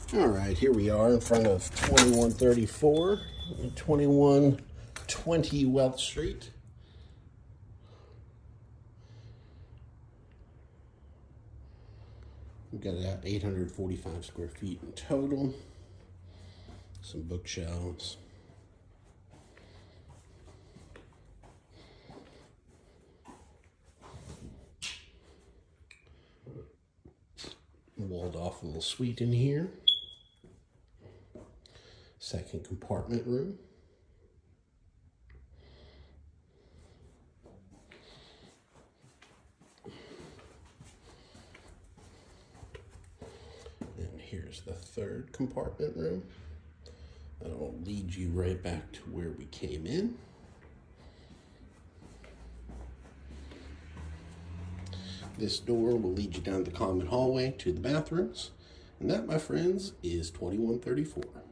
All right, here we are in front of 2134 and 2120 Welch Street. We've got about 845 square feet in total. Some bookshelves. Walled off little suite in here. Second compartment room. And here's the third compartment room. That'll lead you right back to where we came in. This door will lead you down the common hallway to the bathrooms. And that, my friends, is 2134.